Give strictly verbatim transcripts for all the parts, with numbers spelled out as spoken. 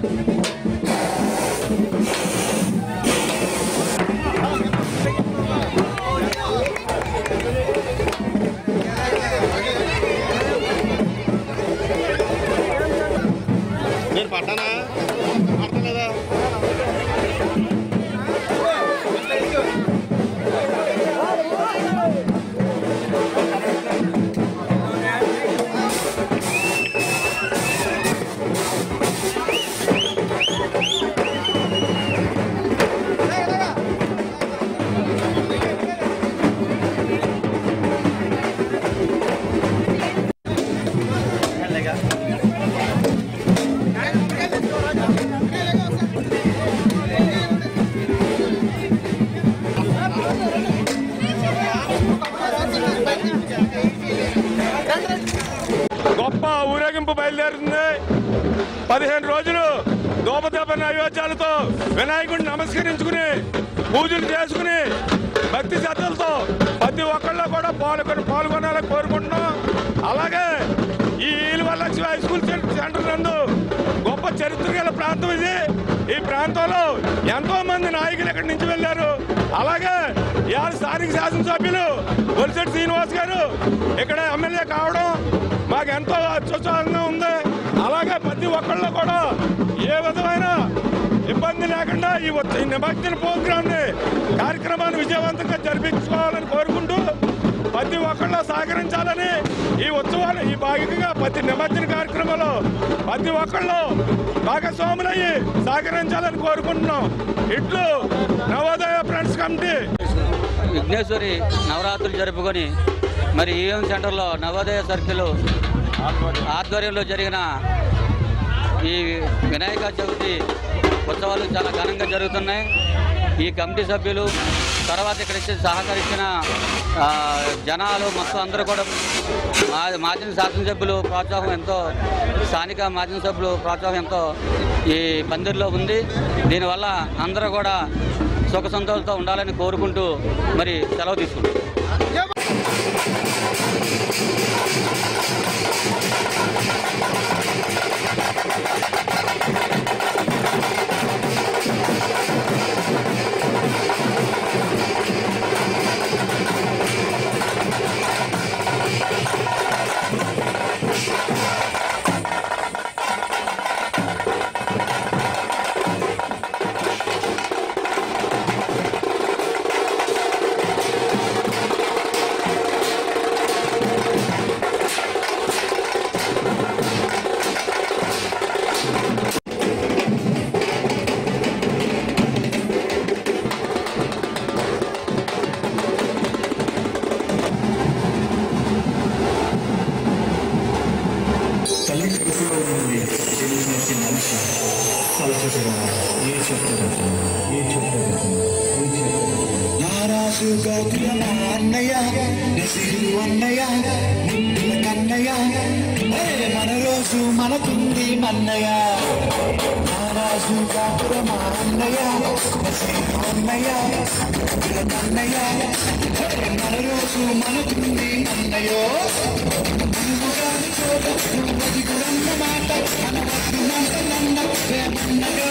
నేను పడ్డానా పడతలేదా గొప్ప ఊరేగింపు బయలుదేరుతుంది. పదిహేను రోజులు దూపదీప నైవేద్యాలతో వినాయకుడిని నమస్కరించుకుని పూజలు చేసుకుని భక్తి శ్రద్ధలతో ప్రతి ఒక్కళ్ళు కూడా పాల్గొని పాల్గొనాలని కోరుకుంటున్నాం. అలాగే ఈ ఈలువలక్ష్మి హై స్కూల్ సెంటర్ నందు గొప్ప చరిత్ర గల ప్రాంతం ఇది. ఈ ప్రాంతంలో ఎంతో మంది నాయకులు ఇక్కడి నుంచి వెళ్ళారు. అలాగే ఇవాళ స్థానిక శాసనసభ్యులు బొలిశెట్టి శ్రీనివాస్ గారు ఇక్కడ ఎమ్మెల్యే కావడం మాకు ఎంతో అత్యుత్సాహంగా ఉంది. అలాగే ప్రతి ఒక్కళ్ళు కూడా ఏ విధమైన ఇబ్బంది లేకుండా ఈ నిమజ్జన ప్రోగ్రాంని కార్యక్రమాన్ని విజయవంతంగా జరిపించుకోవాలని కోరుకుంటూ ప్రతి ఒక్కళ్ళు సహకరించాలని ఈ ఉత్సవాలు ఈ భాగంగా ప్రతి నిమజ్జన కార్యక్రమంలో ప్రతి ఒక్కళ్ళు భాగస్వాములయ్యి సహకరించాలని కోరుకుంటున్నాం. ఇట్లు నవోదయ ఫ్రెండ్స్ కమిటీ. విఘ్నేశ్వరి నవరాత్రులు జరుపుకొని మరి ఈఎం సెంటర్లో నవోదయ సర్కిల్ ఆధ్వర్యంలో జరిగిన ఈ వినాయక చవితి ఉత్సవాలు చాలా ఘనంగా జరుగుతున్నాయి. ఈ కమిటీ సభ్యులు తర్వాత ఇక్కడ ఇచ్చి సహకరించిన జనాలు మొత్తం అందరూ కూడా మా మాజీ శాసనసభ్యులు ప్రోత్సాహం ఎంతో స్థానిక మాజీ సభ్యులు ప్రోత్సాహం ఎంతో ఈ పందిరిలో ఉంది. దీనివల్ల అందరూ కూడా సుఖ సంతోషాలతో ఉండాలని కోరుకుంటూ మరి సెలవు తీసుకుంటాం. మన రోజు మనకుంది మన్నయ్య నారాజు కాపురమా అన్నయ్య అన్నయ్య అన్నయ్య మన రోజు మనకుంది అన్నయ్యో అది కూడా మాట మనన్నయ్య.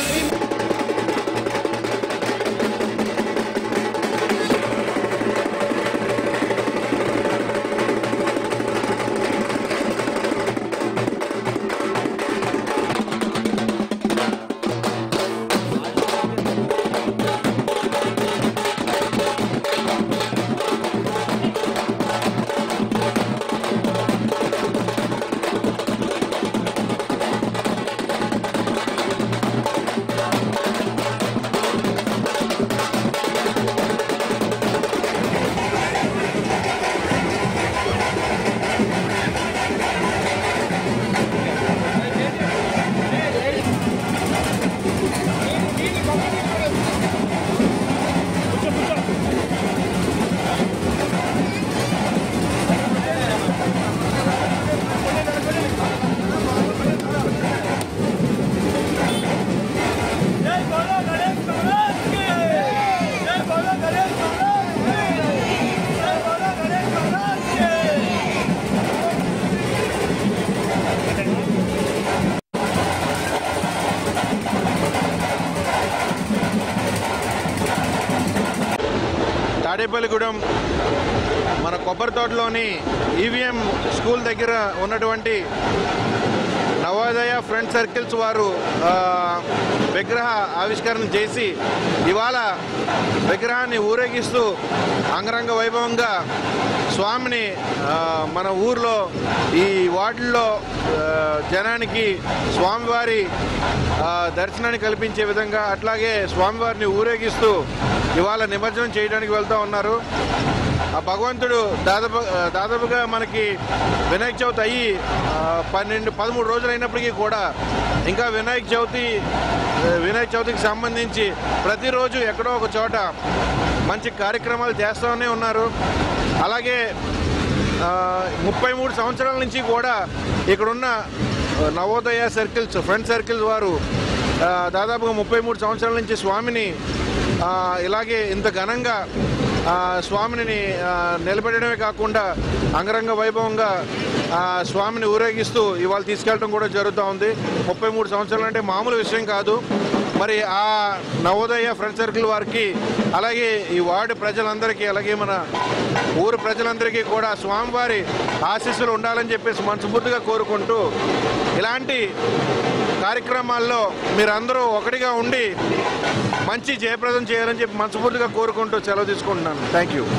తాడేపల్లిగూడెం మన కొబ్బరితోటలోని ఈవీఎం స్కూల్ దగ్గర ఉన్నటువంటి నవోదయ ఫ్రెండ్ సర్కిల్స్ వారు విగ్రహ ఆవిష్కరణ చేసి ఇవాళ విగ్రహాన్ని ఊరేగిస్తూ అంగరంగ వైభవంగా స్వామిని మన ఊర్లో ఈ వార్డుల్లో జనానికి స్వామివారి దర్శనాన్ని కల్పించే విధంగా అట్లాగే స్వామివారిని ఊరేగిస్తూ ఇవాళ నిమజ్జనం చేయడానికి వెళ్తూ ఉన్నారు. ఆ భగవంతుడు దాదాపు దాదాపుగా మనకి వినాయక చవితి అయ్యి పన్నెండు పదమూడు రోజులు అయినప్పటికీ కూడా ఇంకా వినాయక చవితి వినాయక చవితికి సంబంధించి ప్రతిరోజు ఎక్కడో ఒక చోట మంచి కార్యక్రమాలు చేస్తూనే ఉన్నారు. అలాగే ముప్పై మూడు సంవత్సరాల నుంచి కూడా ఇక్కడున్న నవోదయ సర్కిల్స్ ఫ్రెండ్ సర్కిల్స్ వారు దాదాపుగా ముప్పై మూడు సంవత్సరాల నుంచి స్వామిని ఇలాగే ఇంత ఘనంగా స్వామిని నిలబెట్టడమే కాకుండా అంగరంగ వైభవంగా స్వామిని ఊరేగిస్తూ ఇవాళ తీసుకెళ్ళడం కూడా జరుగుతూ ఉంది. ముప్పై మూడు సంవత్సరాలు అంటే మామూలు విషయం కాదు. మరి ఆ నవోదయ ఫ్రెండ్ సర్కిల్ వారికి అలాగే ఈ వార్డు ప్రజలందరికీ అలాగే మన ఊరు ప్రజలందరికీ కూడా స్వామివారి ఆశీస్సులు ఉండాలని చెప్పేసి మనస్ఫూర్తిగా కోరుకుంటూ ఇలాంటి కార్యక్రమాల్లో మీరందరూ ఒకటిగా ఉండి మంచి జయప్రదం చేయాలని చెప్పి మనస్ఫూర్తిగా కోరుకుంటూ సెలవు తీసుకుంటున్నాను. Thank you.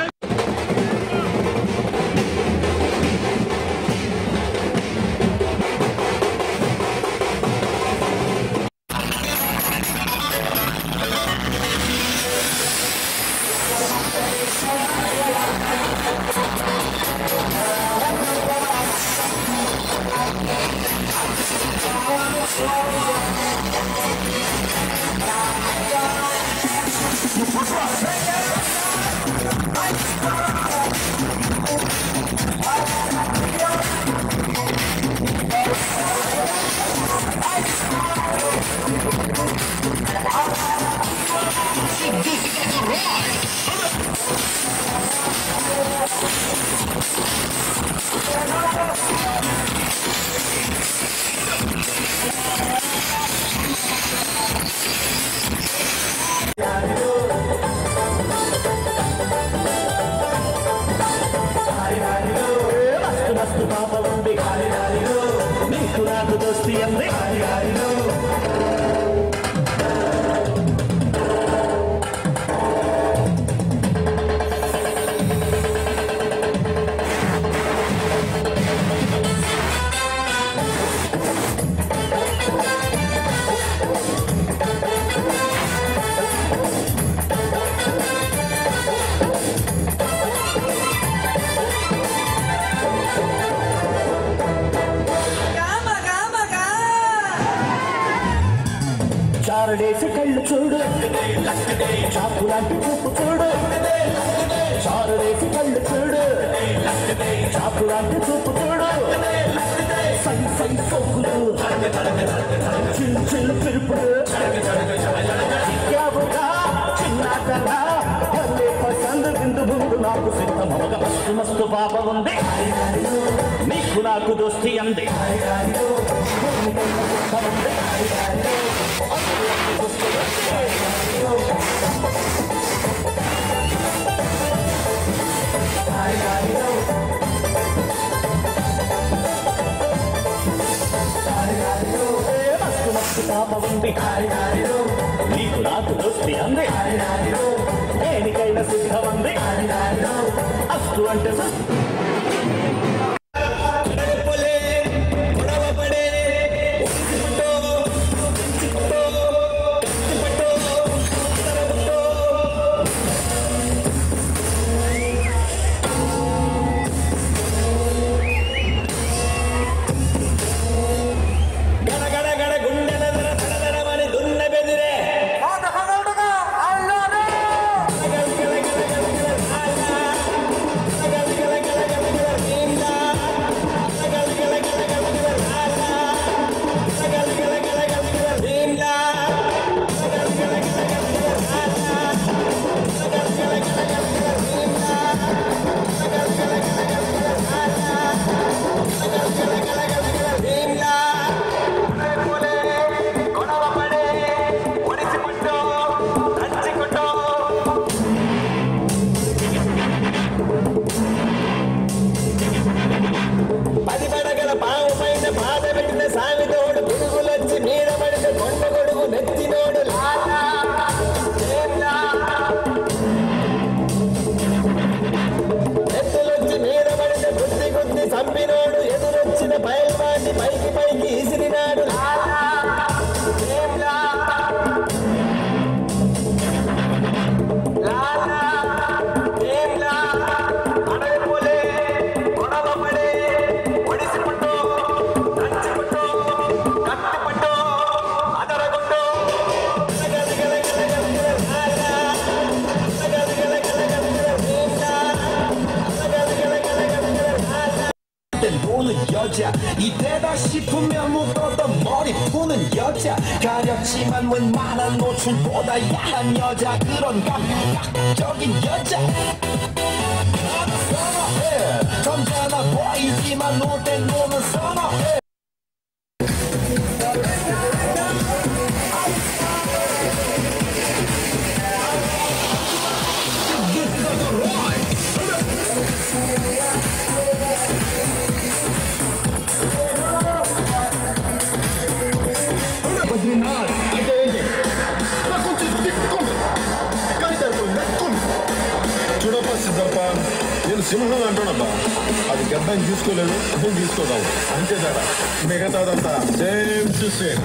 చారడేసి కళ్ళు చూడు, చాపు లాంటి చూపు చూడు. చారడేసి కళ్ళు చూడు, చాపు లాంటి చూపు చూడు. సై సై సోకులు, చిల్ చిల్ పిలుపుడు. చిక్కావుగా చిన్నాకన్నా వల్లే పసందు విందు ముందు నాకు సిద్ధమవగా మస్తు మస్తు పాప ఉంది, నీకు నాకు దోస్తి అంది. మస్తు మస్తు పాప ఉంది, నీకు నాకు దోస్తి అంది. దేనికైనా సిద్ధమంది, అస్తు అంటే 여자 이때다 싶으면 묶었던 머리 푸는 여자 가렸지만 웬만한 노출보다 야한 여자 그런 감각적인 여자 나는 선호해 점잖아 보이지만 놀 땐 노는 선호해 చూడప్పా సిద్ధప్ప నేను సింహం అంటున్నాబ్బా అది గడ్డం తీసుకోలేదు అర్థం తీసుకోదాం అంతే తేడా మిగతాదంతా సేమ్ టు సేమ్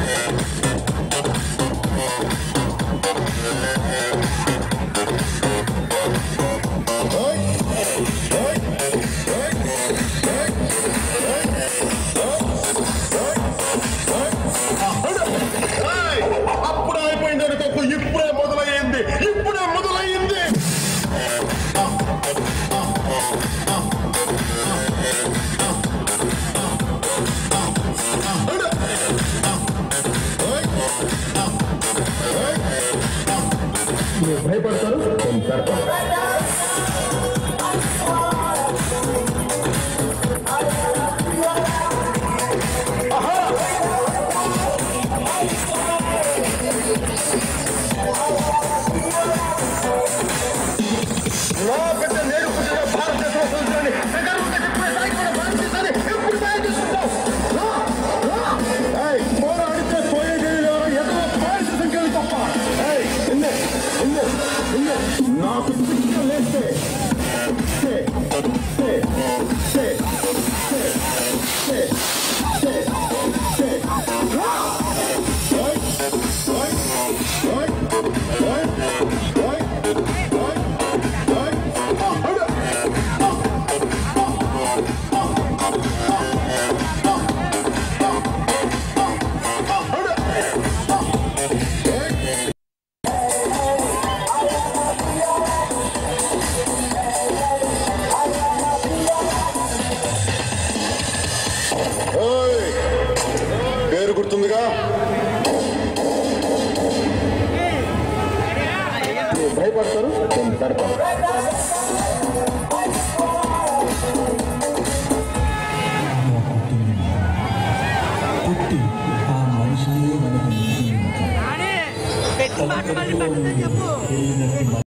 అప్పుడే అయిపోయింది అనుకో ఇప్పుడే మొదలయ్యింది ఇప్పుడే మొదలయ్యింది మీరు భయపడతారు నేను పెడతాను నేడు పుట్టిన భారతదేశ సంస్కృతిని ఎప్పుడు తయారు చేసుకుంటాం పోరాడితే పోయేది ఎన్నో పాయింట్ సంఖ్యలు తప్ప నాకు పిచ్చి లేస్తే పేరు గుర్తుందిగా భయపడతారు నేను పెడతాను పుట్టి ఆ మనిషిని మనకు